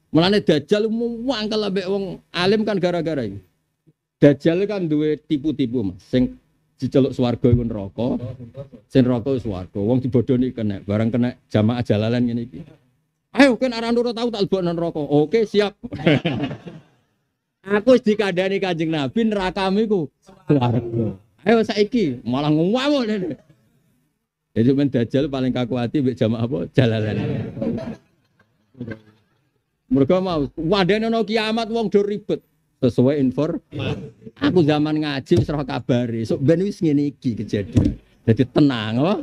Mulane Dajjal mangkel ambek wong alim kan gara-gara iki. Dajjal kan duwe tipu-tipu Mas. Sing diceluk swarga iku neraka. Sing neraka wis swarga. Wong dibodoni kena, barang kena jamaah jalalan ngene iki. Ayo kan arah nurut tahu tak lebokno neraka. Oke, siap. Aku wis dikandani Kanjeng Nabi nerakamu iku swarga. Ayo saiki malah ngamuk dene. Jadi men Dajjal paling kaku hati mbek jamaah apa? Jalalan. Mereka mau wadene ana kiamat wong do ribet. Sesuai infor. Aku zaman ngaji wis roh kabare. Sok ben wis ngene iki kejadian. Jadi tenang apa?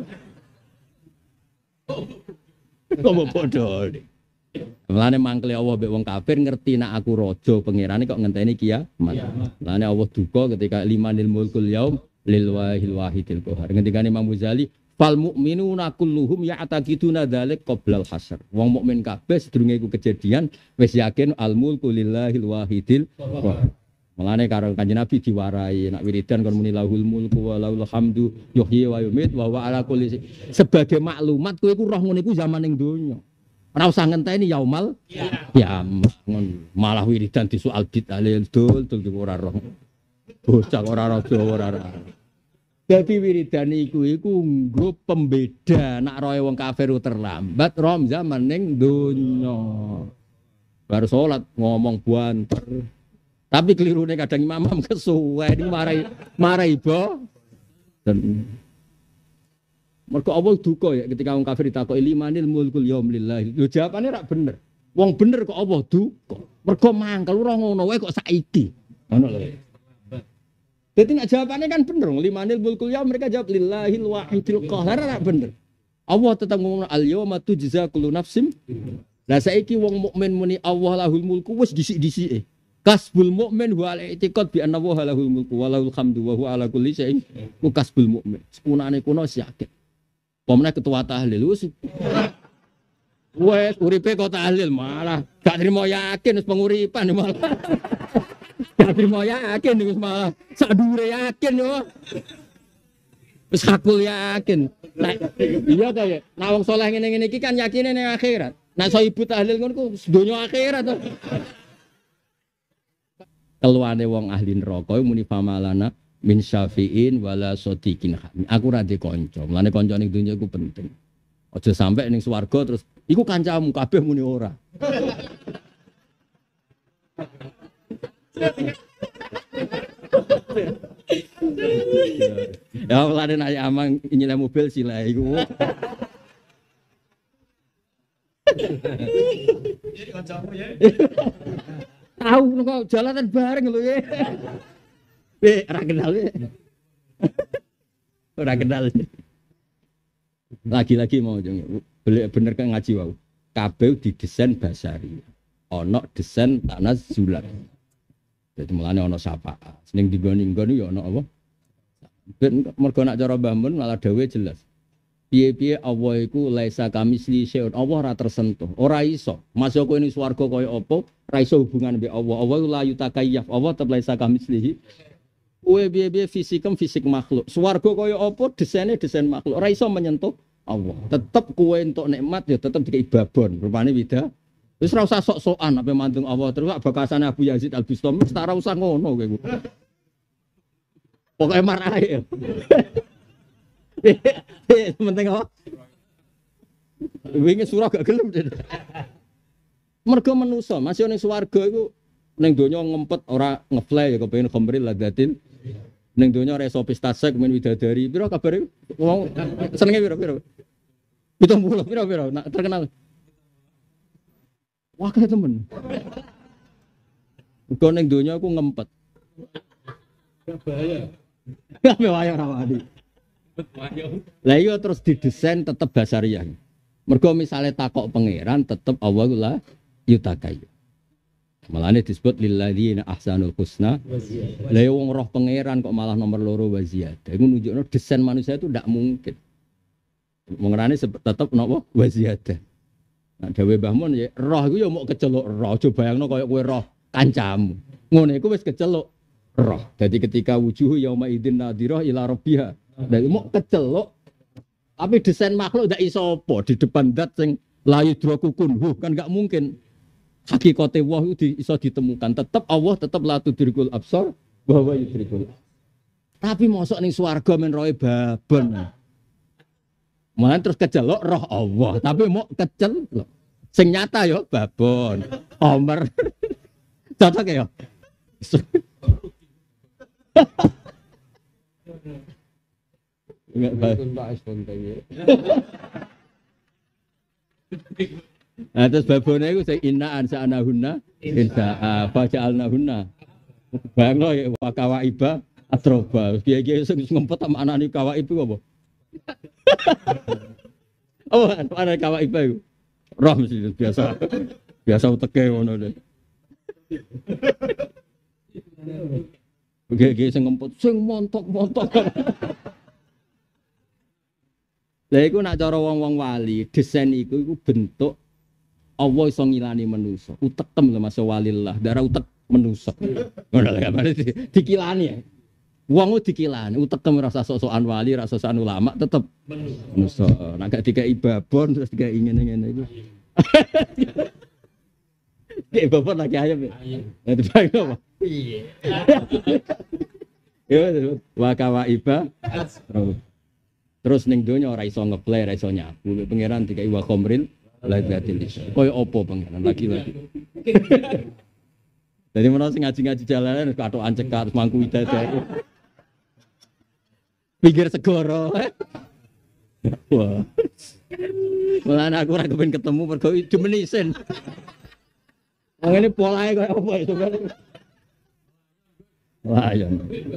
Kok mau bodoh. Mulane mangkele Allah mbek wong kafir ngerti nek aku raja pangerane kok ngenteni kiamat. Mulane Allah duka ketika limanil mulkul yaum lil wahidil qahar. Ngendikane Imam Ghazali fal mu'minuna kulluhum ya'taqiduna dzalik qabla al-hasyr. Wong mukmin kabeh sedurunge iku kejadian wis yakin al-mulku lillahil wahidil qahar. Mulane karo Kanjeng Nabi diwarai nak wiridan kon muni lahul mulku wa lahul hamdu yuhyi wa yumit wa huwa ala kulli sebagai maklumat kowe iku roh ngene iku zaman ning donya. Ora usah ngenteni yaumal ya malah wiridan disoal bid'alil dul ora roh. Bocah ora raja ora. Dadi wiridan iku nggo pembeda nak roe wong kafir terlambat rom zaman ning donya. Baru salat ngomong banter. Tapi kelirune kadang imam kesuwe ini marai iba. Dan mergo Allah duka ya ketika wong kafir ditakoki limanil mulkul yaum lillahi. Lho jawabane rak bener. Wong bener kok Allah duka. Mergo mangkel ora ngono wae kok saiki. Ngono lho. Jadi nak jawabannya kan bener, limanil mulkul yaum mereka jawab lillahil wahidil qahar rak bener. Allah tetap ngomong al yauma tujza kullu nafsim. Lah saiki wong mukmin muni Allah lahul mulku wis disik-disike. Kasbul mukmin wa al-i'tiqad bi anna wa lahul mulku wa lahul hamdu wa huwa ala kulli syai'in kasbul mukmin. Sepunane kuno yakin. Pomene ketua tahlil wis uripe kok tahlil malah gak trimo yakin wis penguripan malah. Gak trimo yakin wis malah sak dhuwure yakin yo. Wis hakul yakin. Nah, iya ta ya. Nah wong saleh ngene-ngene iki kan yakine ning akhirat. Nah so ibu tahlil ngono ku donya akhirat to. Keluane wong ahli neraka muni famalana min syafi'in wala sadiqin hamim. Aku ra ndek kanca. Mulane kanca ning donya iku penting. Aja sampe ning swarga terus iku kancamu kabeh muni ora. Ya mulane nek amang nyileh mobil sila iku. Jadi kancamu ya. Tahu kok jalanan bareng lho ya. Ora kenal ya. Ora kenal. Lagi-lagi mau bener kan ngaji wae. Kabeh didesain basari. Ana desain tanah zulat. Jadi mulane ana syafaat. Sing digoni-goni ya ana apa? Ben mergo nak cara Mbah Mun malah dawuh jelas. Piye-piye Allah iku laisa kamisli syai'un. Allah ora tersentuh, ora iso. Masuk kowe ning swarga kaya apa, ora iso hubungan mbek Allah. Allah la yutakayyaf. Allah tetep laisa kamislihi. Kowe piye-piye fisik makhluk. Swarga kaya apa, desaine desain makhluk. Ora iso menyentuh Allah. Tetep kowe entuk nikmat ya tetep dikai babon. Rupane beda. Wis ora usah sok-sokan ape mantung Allah terus bakasane Abu Yazid Al-Bustami wis ora usah ngono kowe. Pokoke marah ya. Penting apa? Wingi surah gak gelem. Mergo manusa, masih ning swarga iku ning donya ngempet ora ngefly ya kepengin khamril ladatin. Ning donya ora iso pistasek men widadari. Piro kabare wong senenge piro? 70 piro nak terkenal. Wah kaya temen. Mergo ning donya aku ngempet. Gak bahaya. Gak bahaya ora wani. Lah iya terus didesain tetep basariah. Mergo misale takok pangeran tetep Allah la yutakai. Malane disebut lilladzina ahsanul husna. Lah wong roh pangeran kok malah nomor loro wa ziyadah. Iku nunjukno desain manusia itu ndak mungkin. Mengerane tetep napa wa ziyadah. Nah dawuh Mbah Mun ya roh iku ya mok keceluk roh. Aja bayangno kaya kowe roh kancamu. Ngono iku wis keceluk roh. Jadi ketika wujuh yauma idzin nadhirah ila rabbiha. Dari mau kecelok, tapi desain makhluk tidak iso apa di depan dat sing layu dua kukun, kan nggak mungkin. hakikate wah itu iso ditemukan. Tetap Allah tetap la tudrikul absar wa huwa yudrikul. Tapi mosok ning swarga men roe babon. Malah terus kecelok roh Allah, tapi mau kecelok. Sing nyata yo babon. Omer. Cocok ya? Enggak baik. Nah terus babone iku sing inna ansa'nahunna insa'a faja'alnahunna. Bang lo wa kawaiba atroba. Kiye-kiye sing ngempet sama anane kawaib iku apa? Oh, ana kawaib iku. Roh mesti biasa. Biasa uteke ngono deh. Kiye-kiye sing ngempet sing montok-montok. Lah iku nak cara wong-wong wali, desain iku bentuk Allah iso ngilani manusa. Utekem lho Mas walillah, darah utek manusa. Ngono lho kan dikilani ya. Wong dikilani, utekem rasa sok-sokan wali, rasa sokan ulama tetep manusa. Nek gak dikai babon terus dikai ngene-ngene iku. Kayak babon lagi ayam ya. Itu baik apa? Iya. Ya, wa kawaiba. Terus ning donya ora iso ngeplay, ora iso nyabu. Pangeran dikai wa khamril laibatil isya. Koyo apa pangeran lagi-lagi. Jadi menawa sing ngaji-ngaji jalanan katokan cekak mangku idadah. Pinggir segoro. Wah. Malah aku ora kepen ketemu mergo dimenisen. Wong ini polahe koyo apa itu kan. Wah ya.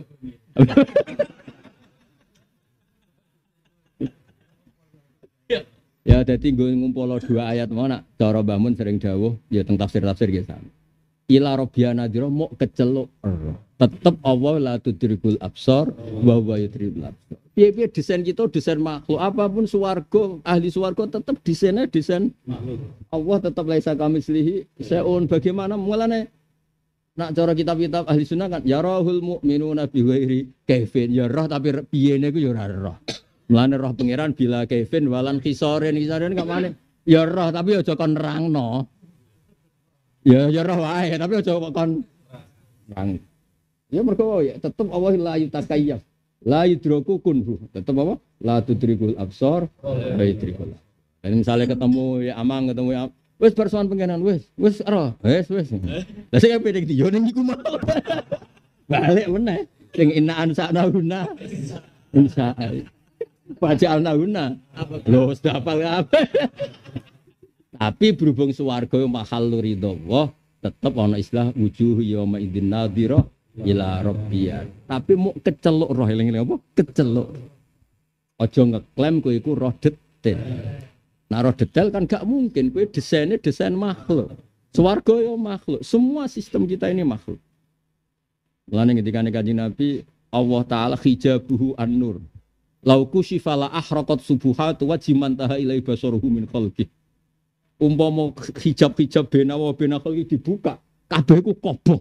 Ya dadi nggo ngumpul dua ayat mau nak cara Mbah Mun sering dawuh ya teng tafsir-tafsir ge sama. Ila rabbiyana nadira mau keceluk tetep Allah la tudrikul absar wa huwa yudrikul absar. Piye-piye desain kita desain makhluk apapun swarga ahli swarga tetep desainnya desain makhluk. Allah tetep laisa kamitslihi saun bagaimana mulane nak cara kitab-kitab ahli sunnah kan yarahul mu'minuna bi ghairi kaifin ya roh tapi piyene ku ya ora roh. Mulane roh pangeran bila Kevin walan kisoren gak mana. Ya roh tapi aja kon nerangno. Ya roh wae tapi aja kon nerang. Ya mergo ya tetep Allah la yutakayyaf. La yudroku kunhu. Tetep apa? La tudrikul absar wa yudrikul. Dan misalnya ketemu ya Amang ketemu ya wis persoalan pangeran wis roh. Wis. Lah sing pede iki yo ning iku mau. Balik meneh. Sing inna ansa'nahunna. Insya Faja'alna guna. Loh, sudah hafal apa? Tapi berhubung swarga mahal ridho Allah, tetap ana istilah wujuh yauma idzin nadhira ila rabbiyah. Tapi mau keceluk roh eling-eling apa? Keceluk. Aja ngeklaim kowe iku roh detail. Nah roh detail kan gak mungkin, kowe desainnya desain makhluk. Swarga ya makhluk, semua sistem kita ini makhluk. Mulane ketika Kanjeng Nabi Allah taala hijabuhu an-nur. Lauku syifala ahraqat subuhat wa jiman taha ilai basaruhu min khalqi. Umpama hijab-hijab benawa benakhalqi dibuka, kabeh ku kobong.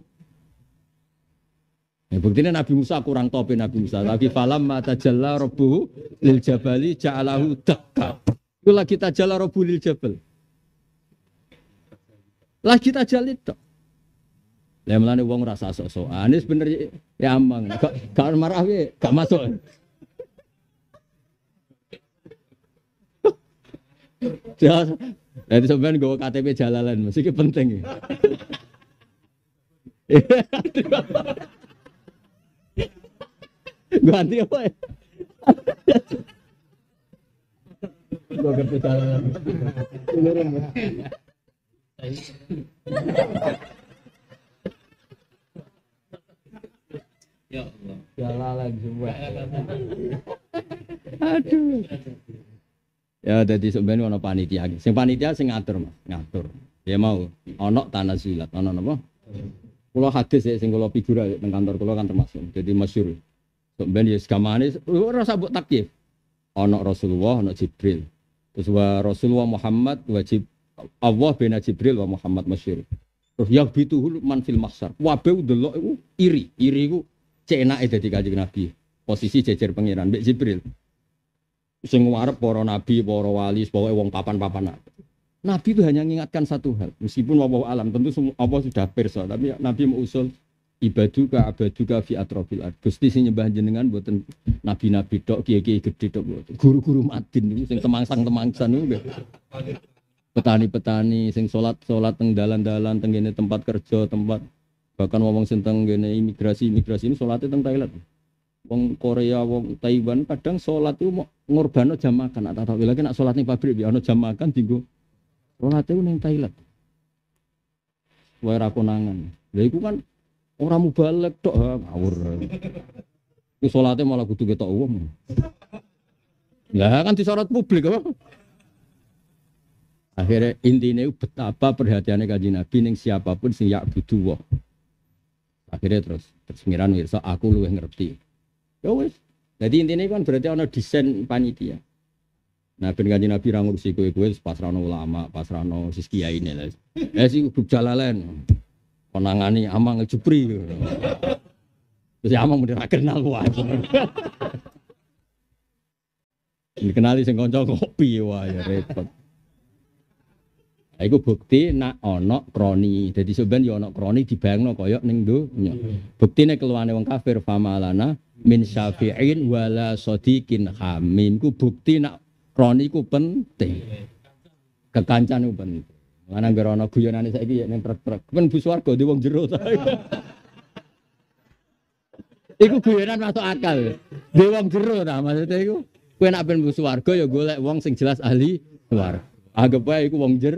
Ya buktine Nabi Musa kurang tope Nabi Musa. Lagi falam mata tajalla rabbuhu lil jabali ja'alahu dakka. Iku lagi tajalla rabbuhu lil jabal. Lagi tajallit tok. Lah mulane wong rasa sok-sokan. Ini bener ya amang. Gak marah wae, gak masuk. Jadi sebenarnya gue KTP jalalan, masih penting. Gue anti apa ya? Gue KTP jalalan. Ya Allah, jalalan semua. Aduh. Ya jadi sebenarnya ono panitia. Sing panitia sing ngatur Mas, ngatur. Ya mau ono tanazulat, ono napa? Kula hadis sing kula figura teng kantor kula kan termasuk. Jadi masyhur. Sebenarnya segamane ora sabuk takyif. Ono Rasulullah, ono Jibril. Terus wa Rasulullah Muhammad wajib Allah bena Jibril wa Muhammad masyhur. Terus yang bituhul man fil mahsyar. Wabe delok iku iri iku cek enake dadi Kanjeng Nabi. Posisi jejer pangeran mbek Jibril. Sing ngarep para nabi, para wali, pokoke wong papan-papan. Nabi itu hanya mengingatkan satu hal, meskipun wallahu alam tentu semua Allah sudah perso, tapi Nabi mengusul abaduka fi atrofil ard. Gusti sing nyembah jenengan mboten nabi-nabi tok, kiai-kiai gedhe tok mboten. Guru-guru madin niku sing temangsang-temangsan niku. Petani-petani sing salat teng dalan-dalan teng ngene tempat kerja, tempat bahkan wong sing teng ngene imigrasi ini salate teng Thailand. Wong Korea, wong Taiwan kadang salat itu ngorbano jam makan, tak tahu lagi nak salat ning pabrik ya ana jam makan dienggo. Salate ku ning Thailand. Wae ra konangan. Lha iku kan ora mubalek tok ngawur. Iku salate malah kudu ketok wong. Lah kan disorot publik apa? Akhirnya intinya betapa perhatiannya Kanjeng Nabi ning siapapun sing yak butuh wah. Akhirnya terus ngiran wirsa aku luwih ngerti. Ya wis. Jadi intinya kan berarti ana desain panitia. Nah ben Kanjeng Nabi ra ngurusi kowe-kowe pasrahno ulama, pasrahno sis kiyaine lha. Sing grup jalalen. Konangani amang ngejupri. Terus amang mesti ra kenal wae. Dikenali sing kanca kopi wae repot. Iku bukti nak ana kroni. Dadi sampean yo ana kroni dibayangno kaya ning donya. Buktine keluwane wong kafir famalana min syafi'in wala sadiqin hamim. Ku bukti nak kroni ku penting. Kekancan ku penting. Lan anggere ana guyonane saiki ning truk-truk. Ben bus warga di wong jero ta. Iku guyonan masuk akal. Di wong jero ta maksudnya iku. Kowe nak ben bus warga ya golek wong sing jelas ahli warga. Anggap bae iku wong jer.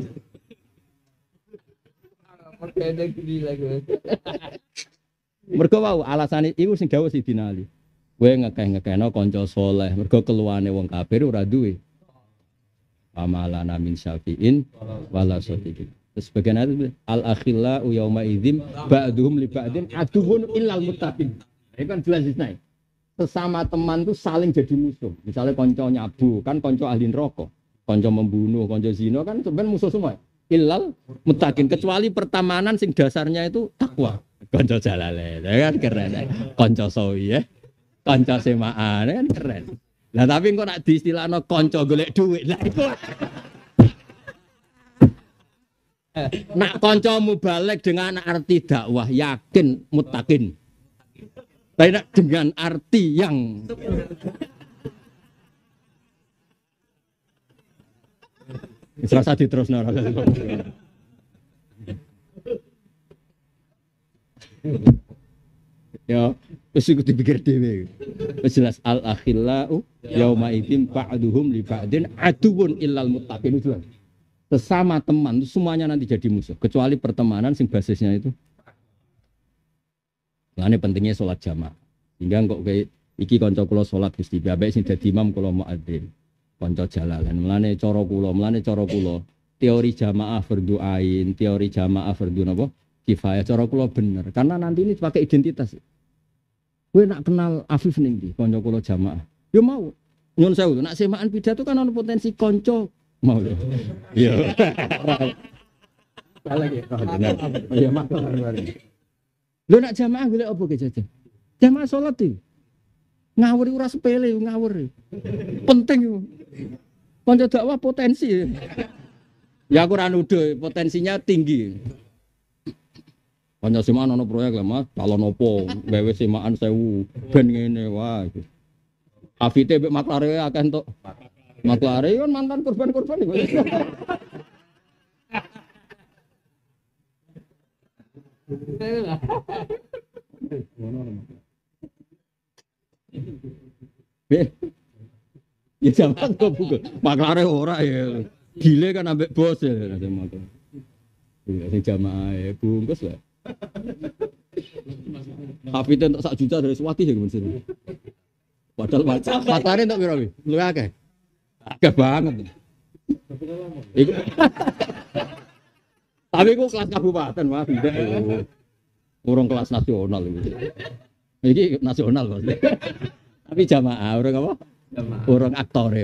Mergo wau alasane iku sing dawuh Sidina Ali. Kowe ngekeh-ngekehno kanca saleh, mergo keluwane wong kafir ora duwe. Amalana min syafi'in wala sadiqin. Terus bagian itu al-akhillau yauma idzim ba'duhum li ba'din aduwwun illal muttaqin. Itu kan jelas naik. Sesama teman itu saling jadi musuh. Misalnya kanca nyabu, kan kanca ahli neraka. Kanca membunuh, kanca zina kan sebenarnya musuh semua. Illal muttaqin, kecuali pertemanan sing dasarnya itu takwa. Kanca jalale, kan keren. Kanca sawi ya. Kanca semaan kan keren. Lah tapi kok nak diistilahno kanca golek dhuwit. Lah iku. Nak kancamu balik dengan arti dakwah yakin muttaqin. Tapi nak dengan arti yang serasa diterusno ora. Ya, wis iku dipikir dhewe. Wis jelas al akhillau yauma idzin ba'duhum li ba'din aduwwun illal muttaqin itu. Sesama teman itu semuanya nanti jadi musuh kecuali pertemanan sing basisnya itu. Lane pentingnya sholat jamaah. Hingga kok kayak iki kanca kula sholat Gusti bae sing dadi imam kula muadzin. Kanca jalalan. Mulane cara kula teori jamaah fardu ain, teori jamaah fardu napa? Kifayah cara kula bener. Karena nanti ini pakai identitas. Kowe nak kenal Afif ning ndi kanca kula jamaah. Yo mau. Nyun sewu nak semaan pidato kan ana potensi kanca mau. Iya. Salah iki. Iya maklar bareng. Lho nak jamaah golek apa ke jajan? Jamaah salat iki. Ngawur ora sepele ngawur. Penting iku. Kanca dakwah potensi. Ya aku ora nuduh potensinya tinggi. Kanca semaan ana proyek lho Mas, calon opo gawe semaan 1000 ben ngene wae. Afite mbek maklare akeh entuk. Maklare kan mantan korban-korban iku. Ya zaman kok buku. Maklare ora ya. Gile kan ambek bos ya maklar. Ya sing jamaah bungkus lah. Afite entuk 1 juta dari Swati ya men. Padahal maklare entuk piro wi? Luwih akeh. Akeh banget. Iku. Tapi ku kelas kabupaten Mas, tidak iku. Urung kelas nasional iki. Iki nasional Mas. Tapi jamaah urung apa? Jamaah. Urung aktore.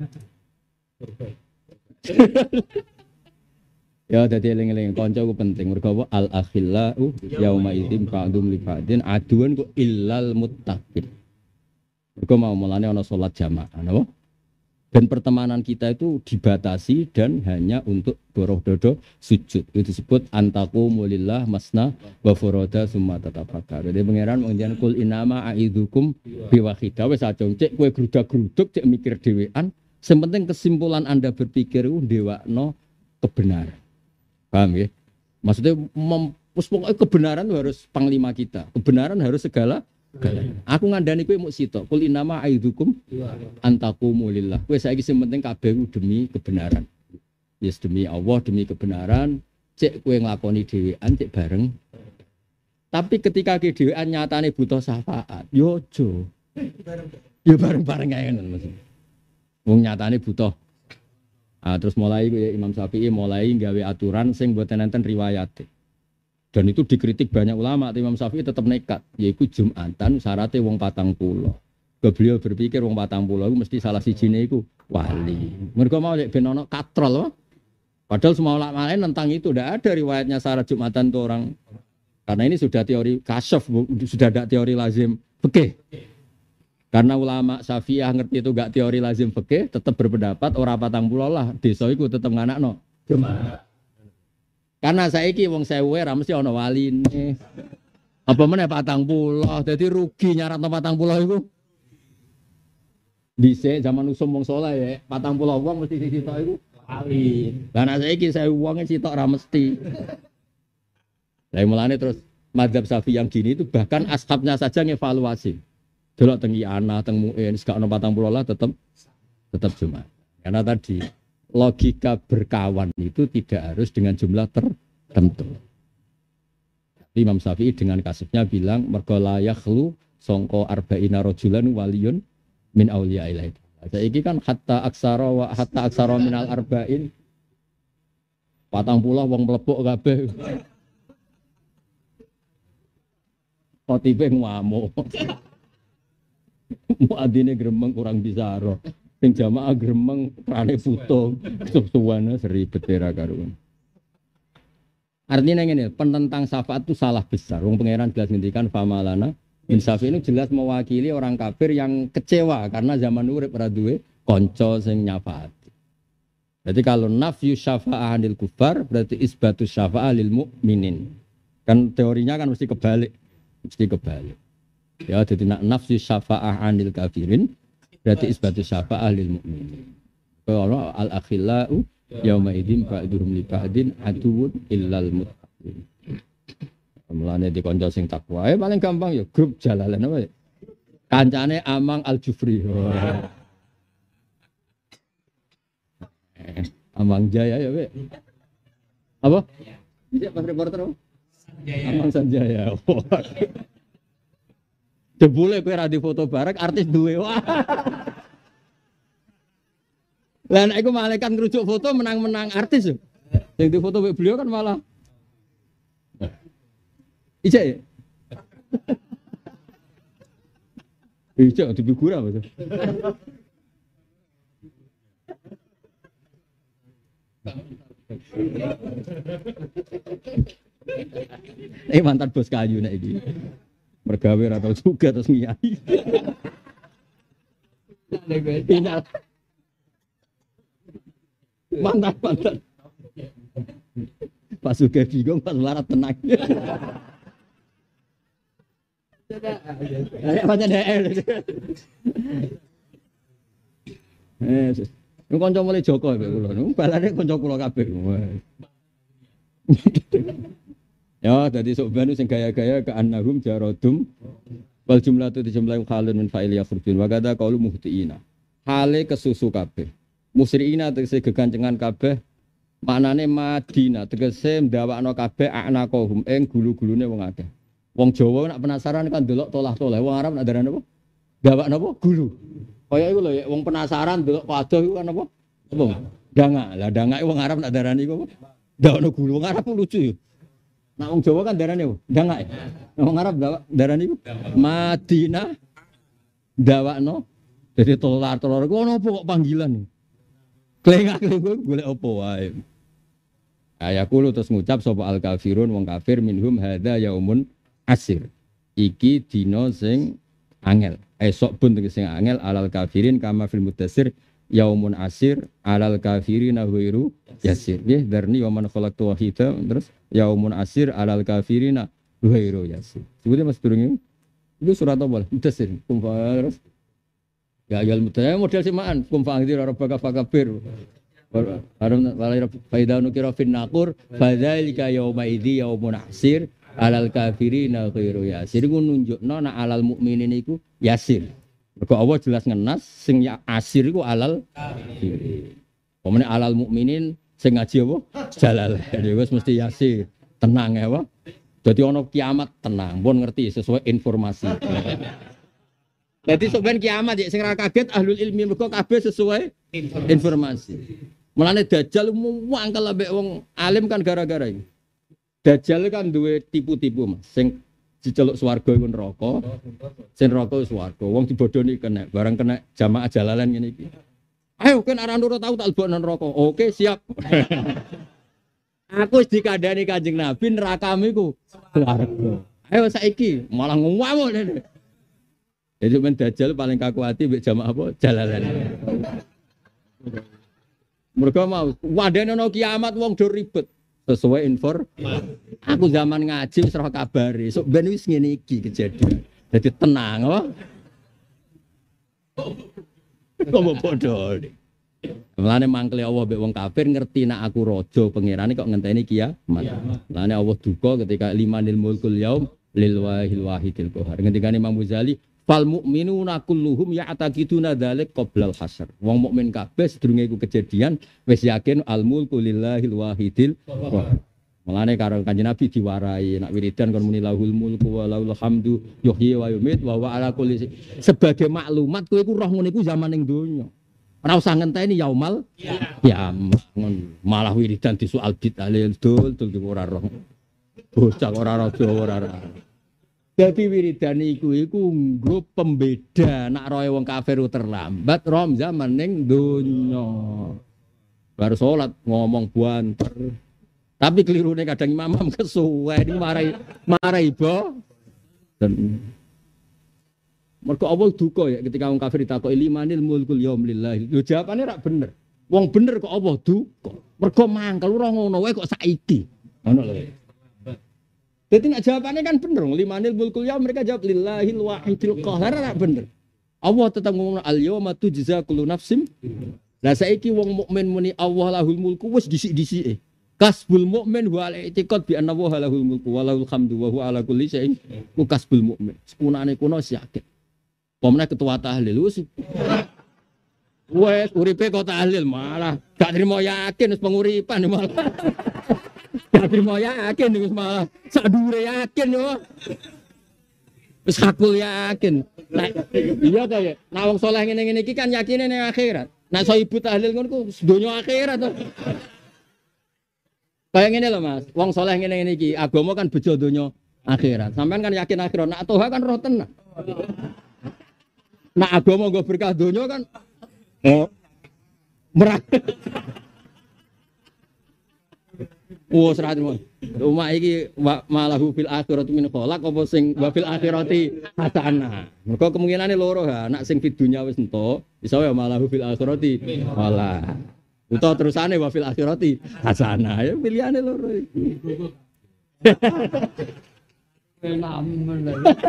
Ya dadi eling-eling kanca ku penting. Mergo apa? Al akhillau yauma idzin ba'dum li ba'din aduan ku illal muttaqin. Mergo mau mulane ana salat jamaah, napa? Dan pertemanan kita itu dibatasi dan hanya untuk boroh dodo sujud. Itu disebut antaku mulillah masna wa furoda summa tatafakar. Jadi pangeran mengendikan kul inama aidukum biwahidah. Wes acung cek kue gerudak-geruduk cek mikir dewean. Sementing kesimpulan Anda berpikir itu dewakno kebenaran. Paham ya? Maksudnya pokoknya kebenaran itu harus panglima kita. Kebenaran harus segala. Aku ngandani kowe muk sitok. Kul inama aidukum antaqumu lillah. Kowe saiki sing penting kabeh demi kebenaran. Yes demi Allah, demi kebenaran. Cek kowe nglakoni dhewean cek bareng. Tapi ketika ke dhewean nyatane butuh syafaat, yo aja. Yo bareng-bareng ae ngono Mas. Wong nyatane butuh. Terus mulai Imam Syafi'i mulai gawe aturan sing mboten enten riwayate. Dan itu dikritik banyak ulama, Imam Syafi'i tetap nekat, yaitu Jumatan syaratnya wong 40. Beliau berpikir wong 40 itu mesti salah sijine iku wali. Mergo mau lek ben ono katrol. Padahal semua ulama lain tentang itu tidak ada riwayatnya syarat Jumatan itu orang. Karena ini sudah teori kasyaf, sudah ada teori lazim fikih. Karena ulama Syafi'iyah ngerti itu gak teori lazim fikih, tetap berpendapat ora 40 lah, desa iku tetep nganakno Jumat. Karena saiki wong 1000 ra mesti ana waline. Apa meneh 40, dadi rugi nyaratno 40 iku. Dhisik zaman usum wong saleh ya, 40 wong mesti sitok iku wali. Lah nek saiki 1000 wong sitok ra mesti. Lah mulane terus mazhab Syafi'i yang gini itu bahkan ashabnya saja ngevaluasi. Delok teng Ana, teng Muin, gak ono 40 lah tetap Jumat. Karena tadi logika berkawan itu tidak harus dengan jumlah tertentu. Imam Syafi'i dengan kasifnya bilang mergo la yakhlu sangka arba'ina rajulan waliyun min auliya ilahi. Saiki kan hatta aksara minal arba'in 40 wong mlebok kabeh. Khotibe ngamuk. Muadzine gremeng kurang bisa roh. Sing jamaah gremeng krane foto suwana seribet era karuan. Artinya ngene, penentang syafaat itu salah besar. Wong pangeran jelas ngendikan famalana min syafi ini jelas mewakili orang kafir yang kecewa karena zaman urip ora duwe kanca sing nyafaati. Jadi kalau nafyu syafa'ah anil kufar berarti isbatu syafa'ah lil mukminin. Kan teorinya kan mesti kebalik. Ya jadi nafyu syafa'ah anil kafirin berarti isbatu syafa'ah lil mu'minin. Kalau al-akhillau yauma idzin ba'duhum li ba'din aduwwun illal muttaqin. Mulane di kanca sing takwa. Paling gampang ya grup jalalan apa ya? Kancane Amang Al-Jufri. Amang Jaya ya, Pak. Apa? Bisa pas reporter apa? Amang Sanjaya. Jebule kowe ra di foto bareng artis duwe. Wah. Lah nek iku malaikat ngrujuk foto menang-menang artis. Sing di foto beliau kan malah Ijek ya? Ijek di figura apa tuh? Mantan bos kayu nek iki. Mergawe atau juga terus ngiyai. Mantan. Pas juga bingung, pas larat tenang. Kayak macam DR. Ini konco mulai Joko ya kula. Balane konco kula kabeh. Ya, jadi sobanu sing gaya-gaya ke annahum jarodum wal jumlatu dijumlahi khalun min fa'il yakhrujun wa kada qaulu muhtiina. Hale kesusu kabeh. Musriina tegese gegancengan kabeh. Maknane Madinah tegese ndawakno kabeh anaqahum ing gulu-gulune wong akeh. Wong Jawa nak penasaran kan delok tolah-tolah. Wong Arab nak darane apa? Ndawakno apa? Gulu. Kaya iku lho, wong penasaran delok waduh iku kan apa? Apa? Dangak. Lah dangake wong Arab nak darane iku apa? Ndawakno gulu. Wong Arab lucu ya. Nah, wong Jawa kan darane apa? Dangak. Wong Arab darane iku Madinah ndawakno. Jadi tolar-tolar iku ono apa kok panggilan? Klengak-klenguk golek apa wae. Ayaku lu terus ngucap sapa al kafirun wong kafir minhum hadza yaumun asir. Iki dina sing angel. Esok pun sing angel alal kafirin kama fil mutasir yaumun asir alal kafirina ghairu yasir. Nggih, darni wa man khalaqtu wahida terus yaumun asir alal kafirina ghairu yasir. Sebutnya Mas Durung itu surat apa? Mudatsir. Terus ya ayal mudatsir model semaan kum fa'anzir rabbaka fakabir. Harum walai faida nukira fin naqur fadzalika yauma idzi yaumun asir alal kafirina ghairu yasir. Iku nunjukno nek alal mukminin iku yasir. Mergo Allah jelas ngenas sing asir iku alal kafirin. Pemene alal mukminin sing ngaji apa? Jalalain. Wis mesti yasir. Tenang ya, Pak. Jadi ono kiamat tenang, pun ngerti sesuai informasi. Jadi sebenarnya kiamat ya, sing ra kaget ahlul ilmi mergo kabeh sesuai informasi. Mulane Dajjal muangkel ambek wong alim kan gara-gara iki. Dajjal kan duwe tipu-tipu Mas. Sing diceluk swarga iku neraka. Sing neraka swarga. Wong dibodoni kena, barang kena jamaah jalalan ngene iki. Ayo kan arah nurut tahu tak lebokno neraka. Oke, siap. Aku wis dikandani Kanjeng Nabi nerakamu iku swarga. Ayo saiki malah ngamuk dene. Jadi men Dajjal paling kaku hati mbek jamaah apa? Jalalan. Mergo mau wadene ana kiamat wong do ribet sesuai infor. Aku zaman ngaji wis roh kabare. Sok ben wis ngene iki kejadian. Jadi tenang apa? Kok bodoh. Mulane mangkle Allah mbek wong kafir ngerti nek aku raja pangerane kok ngenteni kiamat. Mulane Allah duka ketika limanil mulkul yaum lil wahidil qahar. Ngendikane Imam Ghazali fal mu'minuna kulluhum ya'taqiduna dzalik qoblal hasyr. Wong mukmin kabeh sedurunge iku kejadian wis yakin al mulku lillahil wahidil qahar. Mulane karo Kanjeng Nabi diwarai nek wiridan kon muni lahul mulku wa lahul hamdu yuhyi wa yumit wa huwa ala kulli sebagai maklumat kowe iku roh ngene iku zaman ning donya. Ora usah ngenteni yaumal ya malah wiridan disoal bid'alil dul ora roh. Bocah ora raja ora. Dadi wiridan iku nggo pembeda nek roe wong kafir terlambat rom zaman ning donya. Bar salat ngomong banter. Tapi kelirune kadang imam kesuwe iki marai iba. Dan mergo Allah duka ya ketika wong kafir ditakoki limanil mulkul yaum lillahi. Lho jawabane rak bener. Wong bener kok Allah duka. Mergo mangkel ora ngono wae kok saiki. Ngono lho. Dadi nek jawabane kan bener. Limanil mulkul yaum mereka jawab lillahil wahidil qahar rak bener. Allah tetep ngomong al yauma tujza kullu nafsim. Lah saiki wong mukmin muni Allah lahul mulku wis disik-disike. Kasbul mukmin wa al-i'tiqad bi anna wa lahul mulku wa lahul hamdu wa huwa ala kulli syai'in kasbul mukmin. Sepunane kono yakin. Pemene ketua tahlil wis uripe kok tahlil malah gak trimo yakin wis penguripan malah. Gak trimo yakin wis malah sak dhuwure yakin yo. Wis hakul yakin. Nah, iya ta ya. Nah wong saleh ngene-ngene iki kan yakine ning akhirat. Nek so ibu tahlil ngono ku donya akhirat to. Kayak ngene lho Mas, wong saleh ngene-ngene iki agama kan bejo donya akhirat. Sampean kan yakin akhirat, nek toha kan roh tenan. Nek agama nggo berkah donya kan merak. Serat mo. Umma iki malahu fil akhirati min khalaq apa sing wa fil akhirati hasanah. Mergo kemungkinane loro ha, nek sing fid dunya wis entuk, iso ya malahu fil akhirati wala. Utawa terusane wa fil akhirati hasanah. Ya pilihane loro iki. Namun.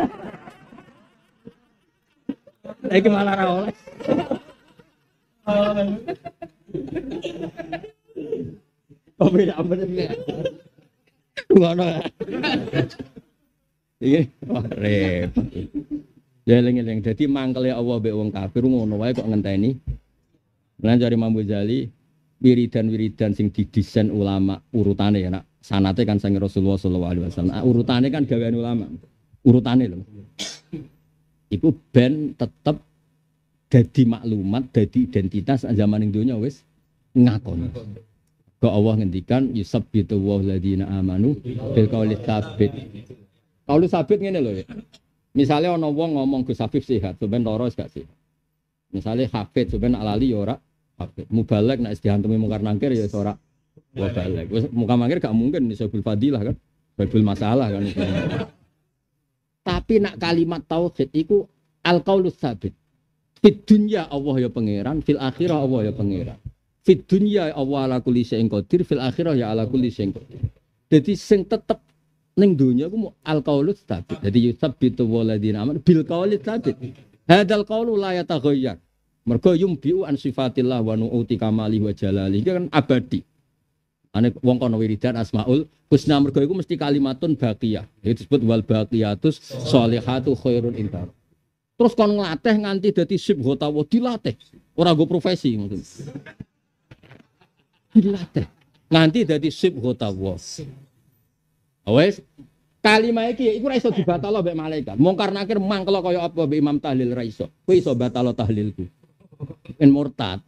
Iki malah ra oleh. Oh beda bener. Ngono. Iki repot. Ya eling-eling dadi mangkele Allah mbek wong kafir ngono wae kok ngenteni. Lan cari Imam Ghazali wiridan-wiridan sing didesain ulama urutane ya nak sanate kan sang Rasulullah sallallahu alaihi wasallam. Urutane kan gawean ulama. Urutane lho. Iku ben tetep dadi maklumat, dadi identitas zaman ning donya wis ngakon. Kok Allah ngendikan yusabbitu walladzina amanu bil qauli tsabit. Qauli tsabit ngene lho ya. Misale ana wong ngomong Gus Habib sehat, sampeyan lara wis gak sih. Misale Hafid sampeyan alali ya ora Hafid. Mubalek nek dihantemi mungkar nangkir ya ora mubalek. Wis muka mangkir gak mungkin iso bil fadilah kan. Bil masalah kan. Tapi nak kalimat tauhid iku al qaulu tsabit. Fid dunya Allah ya pangeran, fil akhirah Allah ya pangeran. Fid dunya Allah ala kulli syai'in qadir, fil akhirah ya ala kulli syai'in qadir. Dadi sing tetep ning dunya ku al qaulu tsabit. Dadi yusabbitu waladina aman bil qauli tsabit. Hadal qaulu la yataghayyar. Mergo yumbiu an sifatillah wa nu'uti kamali wa jalali kan abadi. Ane wong kono wiridan asmaul husna mergo iku mesti kalimatun baqiyah. Itu disebut wal baqiyatus sholihatu khairun intar. Terus kon nglatih nganti dadi sibgha tawa dilatih. Ora nggo profesi ngoten. Dilatih. Nganti dadi sibgha tawa. Wes kalimat iki iku ora iso dibatalo mbek malaikat. Mungkar nakir mangkel kaya apa mbek Imam Tahlil ra iso. Kowe iso batalo tahlilku. En murtad.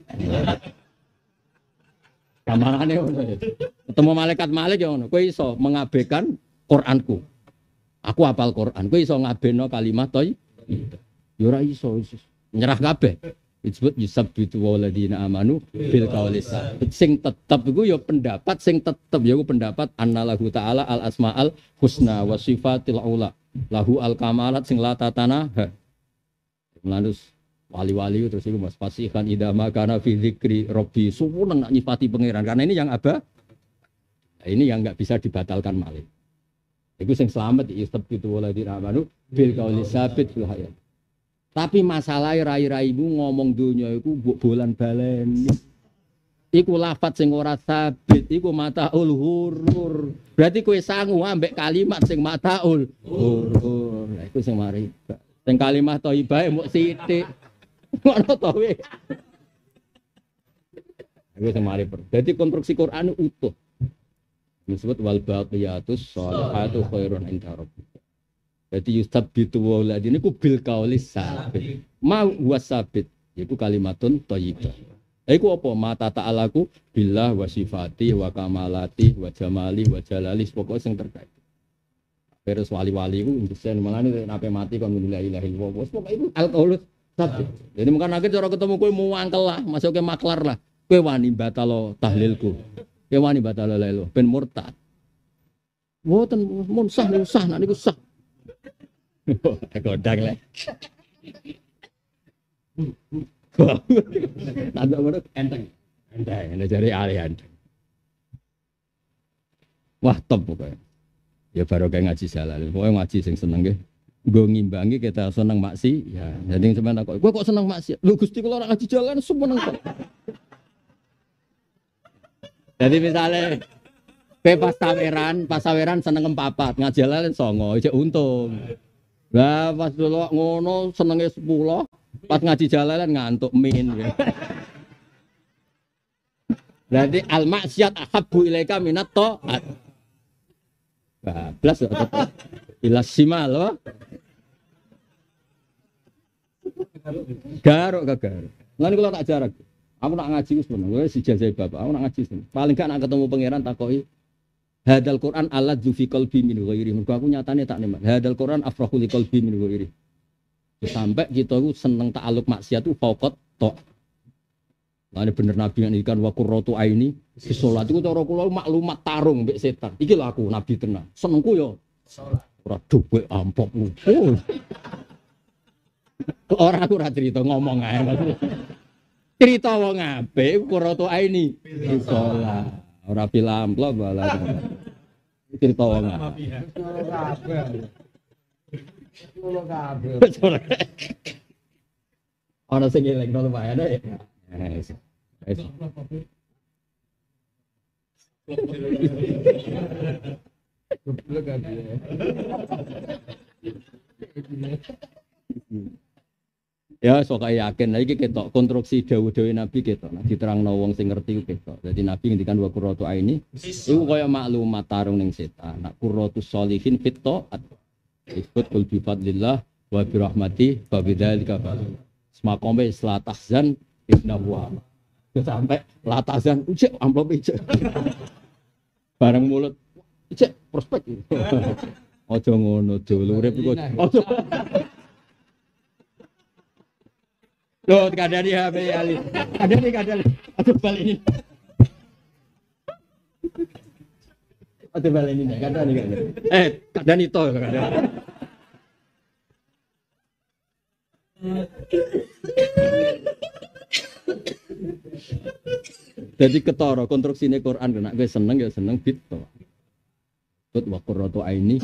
Gambarane ngono. Ketemu malaikat Malik ya ngono. Kowe iso mengabaikan Qur'anku. Aku hafal Qur'an. Kowe iso ngabeno kalimat toy. Ya ora iso. Nyerah kabeh. Disebut yusabbitu waladina amanu bil qauli tsabit. Sing tetep iku ya pendapat sing tetep ya pendapat annalahu ta'ala al asmaal husna wa sifatil ula. Lahu al kamalat sing la tatana. Melanus wali-wali terus iku Mas fasihan idama kana fi dzikri rabbi suwun nak nyifati pangeran karena ini yang apa? Nah, ini yang enggak bisa dibatalkan malih. Iku sing slamet yusabbitu waladina amanu bil qauli tsabit fil hayat. Tapi masalah rai-raimu ngomong dunia iku bolan balen. Iku lafat sing ora sabit, iku mataul hurur. Berarti kowe sangu ambek kalimat sing mataul hurur. Lah iku sing mari. Sing kalimat thayyibah mok sithik. Ngono to we. Iku sing mari. Dadi konstruksi Quran utuh. Disebut wal baqiyatus sholihatu khairun inda rabbika. Jadi yusabbitu waladina ku bil qauli sabit. Ma huwa sabit iku kalimatun thayyibah. Iku apa mata ta'alaku billah wa sifati wa kamalati wa jamali wa jalali pokoke sing terkait. Terus wali-wali ku ndesen mangane nek mati kon la ilaha illallah. Pokoke iku al qaulu sabit. Jadi mungkin akhir cara ketemu kowe muangkel lah, masuke maklar lah. Kowe wani batalo tahlilku. Kowe wani batalo la ilaha ben murtad. Mboten mun sah nek niku sah. Godang lek. Nanda ngono enteng. Enteng, jare ali enteng. Wah, top pokoke. Ya baru kayak ngaji Jalal. Pokoke ngaji sing seneng nggih. Nggo ngimbangi kita seneng maksi. Ya, jadi sampean kok, kowe kok seneng maksi? Lho Gusti kula ora ngaji Jalal seneng kok. Jadi misalnya pas saweran seneng kempapat, ngaji Jalal songo, cek untung. Lah pas delok ngono senenge 10, pas ngaji jalalan ngantuk min. Berarti al maksiat ahabbu ilaika minat taat. Bablas tetep ilas simal loh. Garuk gagar. Lan kula tak jarak. Aku nak ngaji wis meneng, wis ijazah bapak. Aku nak ngaji seneng. Paling gak nak ketemu pangeran takoki hadal Quran alat zufi qalbi min ghairi. Mergo aku nyatane tak nemat. Hadal Quran afrahu li qalbi min ghairi. Sampai kita itu seneng ta'aluk maksiat itu faqat tok. Lah bener Nabi ngendikan wa qurratu aini fi salat iku cara kula maklumat tarung mbek setan. Iki lho aku Nabi tenan. Senengku yo salat. Ora dhuwit ampok. Ora aku ora cerita ngomong ae. Cerita wong apik qurratu aini fi salat. Ora pilam amplop bala. Cerita wong. Ngono kabeh. Ana sing eling ngono wae ana. Ya sok yakin lha iki ketok konstruksi dawuh-dawuh Nabi ketok. Nek diterangno wong sing ngerti ku ketok. Dadi Nabi ngendikan wa qurratu aini iku kaya maklumat tarung ning setan. Nek qurratus sholihin fit taat. Disebut kul bi fadlillah wa bi rahmati fa bidzalika fal. Semakombe la tahzan innahu wa. Sampai la tahzan ujek amplop ijek. Bareng mulut ijek prospek. Aja ngono dulu urip iku. Loh, kadang dia HP Ali. Kadang. Aduh balik ini. Aduh balik ini. Kadang. Kadang itu. Jadi ketara konstruksine Quran nek kowe seneng ya seneng bito. Tut wa qurratu aini.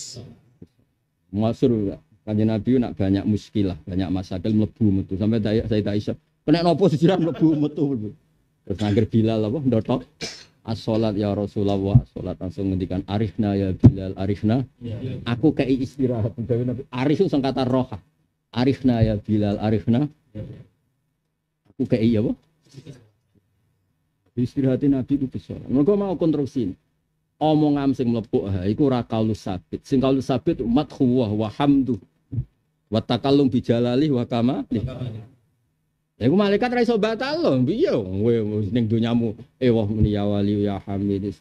Masyhur Kanjeng Nabi nak banyak muskilah, banyak masalah mlebu metu sampai Sayyidah Aisyah. Kena nopo sisiran mlebu metu. Terus nangger Bilal apa ndotok as-salat ya Rasulullah, salat langsung ngendikan arifna ya Bilal, arifna. Aku kei istirahat. Arif itu singkatan roha. Arifna ya Bilal, arifna. Aku kei apa? Istirahatin Nabi itu besar. Mereka mau konstruksi. Omongan sing mlebu iku ora kaulus sabit. Sing kaulus sabit madhu wa hamdu. Wa takallum bi jalali wa kama. Ya iku malaikat ra iso batal lho. Piye kowe ning donyamu wah muni ya wali ya hamid.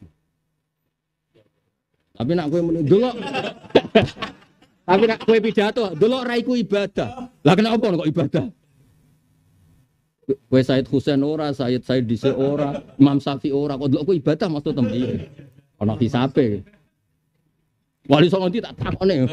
Tapi nak kowe muni delok. Tapi nak kowe pidato, delok ra iku ibadah. Lah kenapa kok ibadah? Kowe Said Husain ora, Said Dise ora, Imam Syafi'i ora, kok delok kowe ibadah maksud tembi. Ana hisabe. Wali songo ndi tak takone.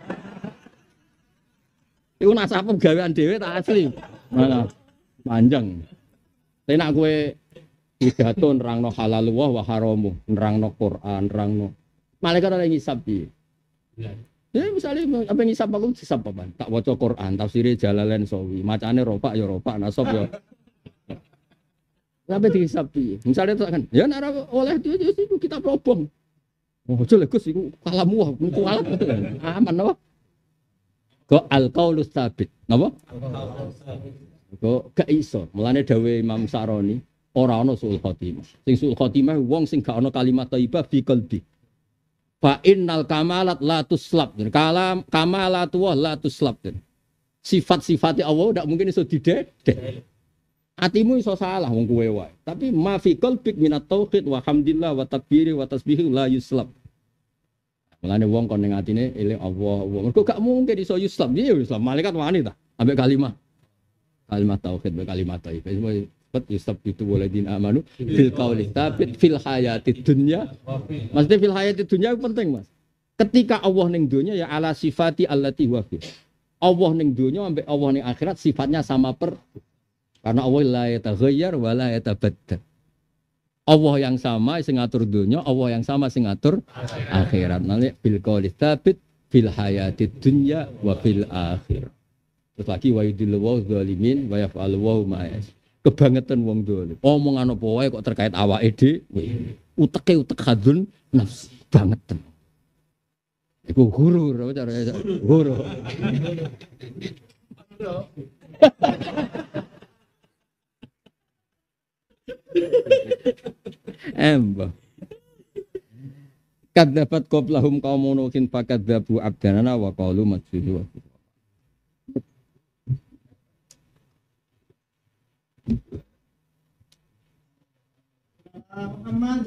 Iku nasabem gawean dhewe tak asli. Mana panjang. Tapi nak kowe pidato nerangno halalullah wa haramu, nerangno Quran, nerangno malaikat ora ngisab piye. Ya misalnya apa ngisab aku hisab apa? Tak waca Quran, tafsire Jalalain Sawi, macane ropak ya ropak, nasab ya. Sampai dihisab piye? Misalnya itu kan, ya nek oleh itu kita probong. Oh, jel Gus iku kalamu niku alat aman apa? Kok al-qaulus tsabit. Napa? Kok gak iso. Mulane dawuh Imam Saroni, ora ana suul khotimah. Sing suul khotimah wong sing gak ana kalimat thayyibah fi qalbi. Fa innal kamalat la tuslab. Kalam kamalatu wa la tuslab. Sifat-sifate Allah ndak mungkin iso didedek. Atimu iso salah wong kowe wae. Tapi ma fi qalbik minat tauhid wa hamdillah wa takbiri wa tasbihi la yuslab. Mulane wong kon ning atine eling Allah. Mergo gak mungkin iso yuslab. Piye yuslab? Malaikat wani ta? Ambek kalimat tauhid, ambek kalimat thayyib. Wis yusab itu waladin amanu fil qauli tsabit fil hayatid dunya. Maksudnya fil hayatid dunya penting, Mas. Ketika Allah ning dunya ya ala sifati allati huwa fi. Allah ning dunya ambek Allah ning akhirat sifatnya sama per. Karena Allah la yataghayyar wa la yatabaddal. Allah yang sama sing ngatur dunya, Allah yang sama sing ngatur akhirat. Nanti bil qauli tsabit fil hayatid dunya wa fil akhir. Terus lagi wa yudillu zalimin wa yaf'alu ma yasha. Kebangetan wong dolim. Omongan apa wae kok terkait awake dhewe. Uteke utek hadun nafsi bangetan. Iku guru apa carane? Guru. Embo. Kadzabat qablahum qaumun nuhin fakadzabu abdana wa qalu majnun. Muhammad